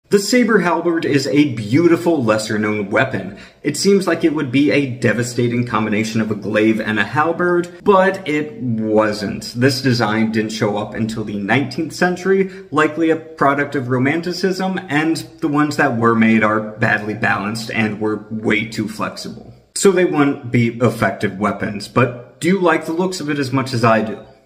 The Saber Halberd is a beautiful, lesser-known weapon. It seems like it would be a devastating combination of a glaive and a halberd, but it wasn't. This design didn't show up until the 19th century, likely a product of Romanticism, and the ones that were made are badly balanced and were way too flexible. So they wouldn't be effective weapons, but do you like the looks of it as much as I do?